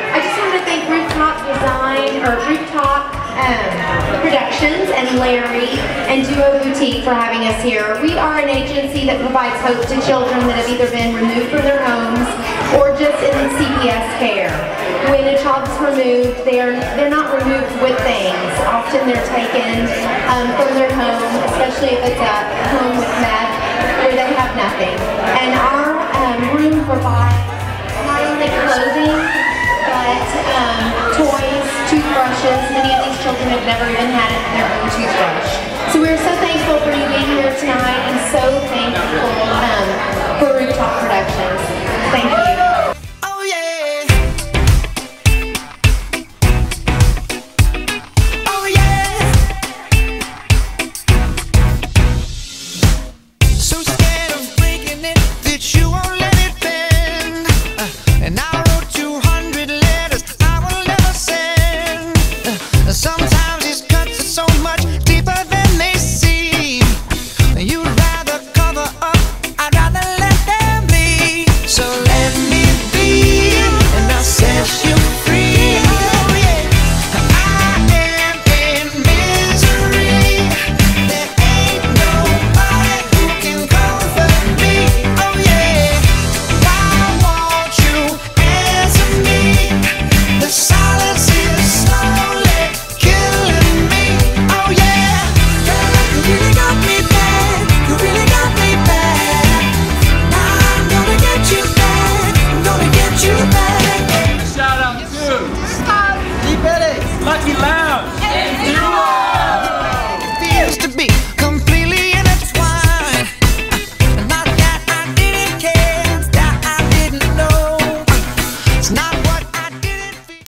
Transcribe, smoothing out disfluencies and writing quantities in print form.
I just want to thank Rooftop Productions and Larry and Duo Boutique for having us here. We are an agency that provides hope to children that have either been removed from their homes or just in CPS care. When a child's removed, they're not removed with things. Often they're taken from their home, especially if it's a home with meth, where they have nothing. And our room provides not only clothing, but toys, toothbrushes. Many of these children have never even had their own toothbrush. So we're so thankful for you being here tonight and so thankful